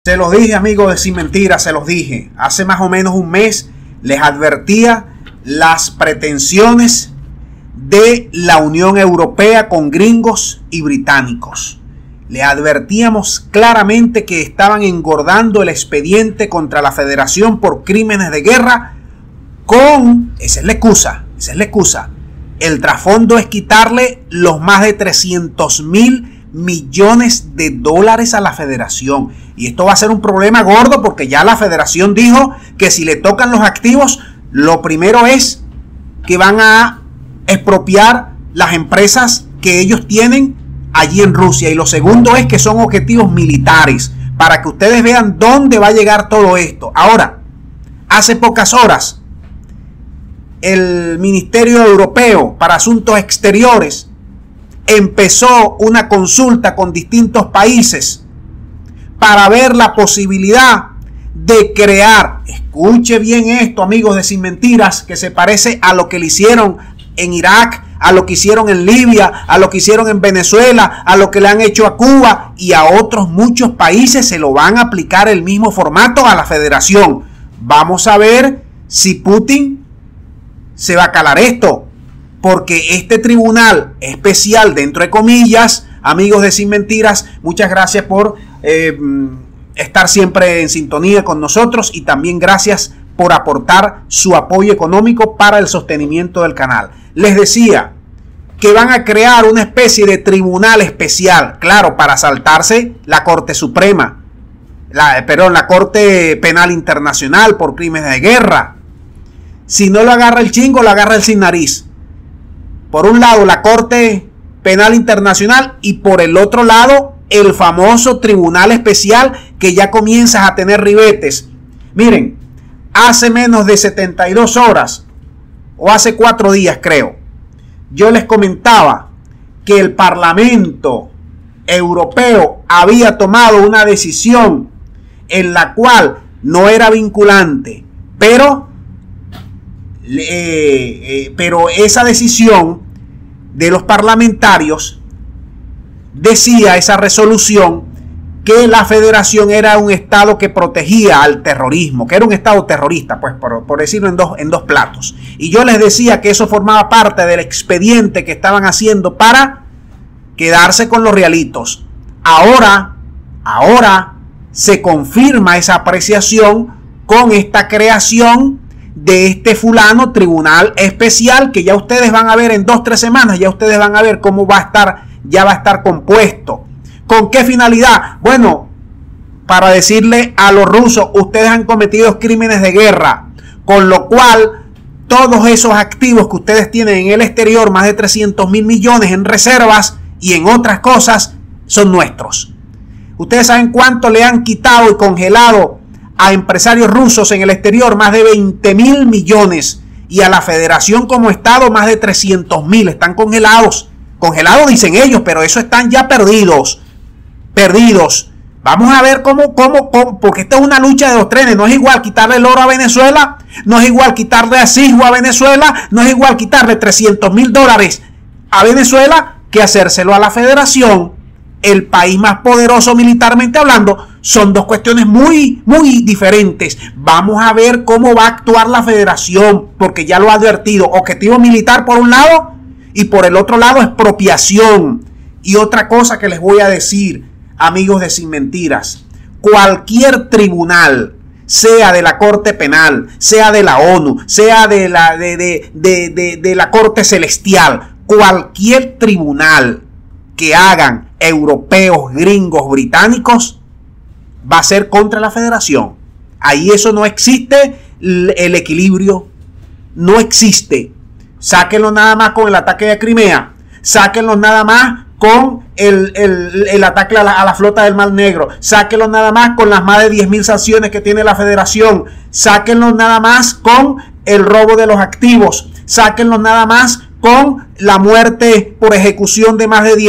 Se los dije, amigos de Sin Mentiras, se los dije. Hace más o menos un mes les advertía las pretensiones de la Unión Europea con gringos y británicos. Le advertíamos claramente que estaban engordando el expediente contra la Federación por crímenes de guerra con... Esa es la excusa. El trasfondo es quitarle los más de 300.000 millones de dólares a la Federación. Y esto va a ser un problema gordo porque ya la Federación dijo que si le tocan los activos, lo primero es que van a expropiar las empresas que ellos tienen allí en Rusia. Y lo segundo es que son objetivos militares, para que ustedes vean dónde va a llegar todo esto. Ahora, hace pocas horas, el Ministerio Europeo para Asuntos Exteriores empezó una consulta con distintos países para ver la posibilidad de crear, escuche bien esto, amigos de Sin Mentiras, que se parece a lo que le hicieron en Irak, a lo que hicieron en Libia, a lo que hicieron en Venezuela, a lo que le han hecho a Cuba y a otros muchos países. Se lo van a aplicar el mismo formato a la Federación. Vamos a ver si Putin se va a calar esto, porque este tribunal especial, dentro de comillas, amigos de Sin Mentiras, muchas gracias por estar siempre en sintonía con nosotros y también gracias por aportar su apoyo económico para el sostenimiento del canal. Les decía que van a crear una especie de tribunal especial, claro, para saltarse la Corte Suprema, la Corte Penal Internacional por crímenes de guerra. Si no lo agarra el chingo, lo agarra el sin nariz. Por un lado, la Corte Penal Internacional y por el otro lado, el famoso Tribunal Especial que ya comienza a tener ribetes. Miren, hace menos de 72 horas o hace 4 días creo, yo les comentaba que el Parlamento Europeo había tomado una decisión en la cual no era vinculante, pero esa decisión de los parlamentarios decía, esa resolución, que la Federación era un estado que protegía al terrorismo, que era un estado terrorista, pues por decirlo en dos platos. Y yo les decía que eso formaba parte del expediente que estaban haciendo para quedarse con los realitos. Ahora se confirma esa apreciación con esta creación de este fulano tribunal especial, que ya ustedes van a ver en 2-3 semanas, ya ustedes van a ver cómo va a estar, ya va a estar compuesto. ¿Con qué finalidad? Bueno, para decirle a los rusos, ustedes han cometido crímenes de guerra, con lo cual todos esos activos que ustedes tienen en el exterior, más de 300.000 millones en reservas y en otras cosas, son nuestros. Ustedes saben cuánto le han quitado y congelado a empresarios rusos en el exterior, más de 20.000 millones, y a la Federación como Estado más de 300.000, están congelados. Congelados dicen ellos, pero eso están ya perdidos. Vamos a ver cómo, porque esta es una lucha de dos trenes. No es igual quitarle el oro a Venezuela, no es igual quitarle a Cisgo a Venezuela, no es igual quitarle 300.000 dólares a Venezuela que hacérselo a la Federación, el país más poderoso militarmente hablando. Son dos cuestiones muy diferentes. Vamos a ver cómo va a actuar la Federación, porque ya lo ha advertido. Objetivo militar por un lado y por el otro lado expropiación. Y otra cosa que les voy a decir, amigos de Sin Mentiras, cualquier tribunal, sea de la Corte Penal, sea de la ONU, sea de la Corte Celestial, cualquier tribunal que hagan europeos, gringos, británicos, va a ser contra la Federación. Ahí eso no existe, el equilibrio no existe. Sáquenlo nada más con el ataque de Crimea, sáquenlo nada más con el ataque a la flota del Mar Negro, sáquenlo nada más con las más de 10.000 sanciones que tiene la Federación, sáquenlo nada más con el robo de los activos, sáquenlo nada más con la muerte por ejecución de más de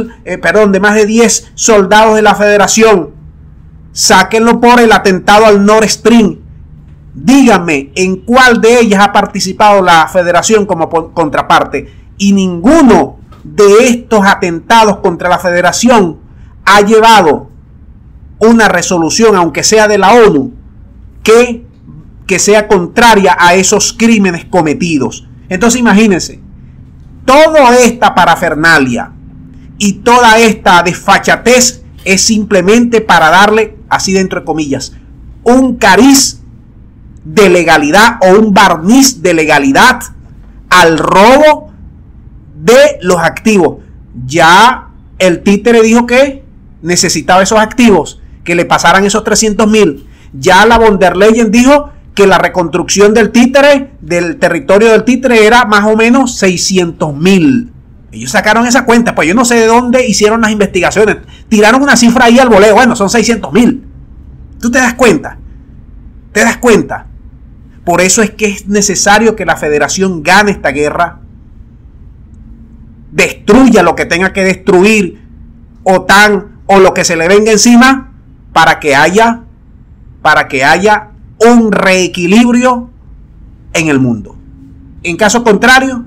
10 soldados de la Federación. Sáquenlo por el atentado al Nord Stream. Díganme en cuál de ellas ha participado la Federación como contraparte. Y ninguno de estos atentados contra la Federación ha llevado una resolución, aunque sea de la ONU, que sea contraria a esos crímenes cometidos. Entonces imagínense, toda esta parafernalia y toda esta desfachatez es simplemente para darle, así dentro de comillas, un cariz de legalidad o un barniz de legalidad al robo de los activos. Ya el títere dijo que necesitaba esos activos, que le pasaran esos 300.000. Ya la von der Leyen dijo que la reconstrucción del títere, del territorio del títere, era más o menos 600.000. Ellos sacaron esa cuenta, pues yo no sé de dónde hicieron las investigaciones. Tiraron una cifra ahí al voleo, bueno, son 600.000. ¿Tú te das cuenta? ¿Te das cuenta? Por eso es que es necesario que la Federación gane esta guerra, destruya lo que tenga que destruir OTAN o lo que se le venga encima, para que haya un reequilibrio en el mundo. En caso contrario,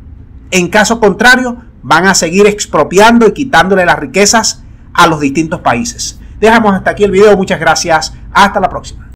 van a seguir expropiando y quitándole las riquezas a los distintos países. Dejamos hasta aquí el video. Muchas gracias. Hasta la próxima.